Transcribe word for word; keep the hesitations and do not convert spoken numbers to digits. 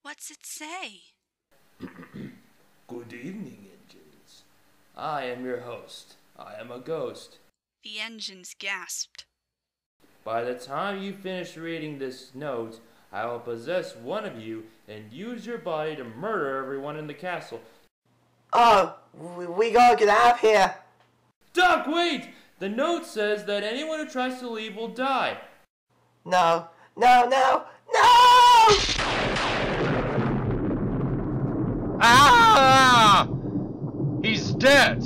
What's it say? Good evening, engines. I am your host. I am a ghost. The engines gasped. By the time you finish reading this note, I will possess one of you and use your body to murder everyone in the castle. Oh, we, we gotta get out of here. Doc, wait! The note says that anyone who tries to leave will die. No, no, no, no! Ah! He's dead!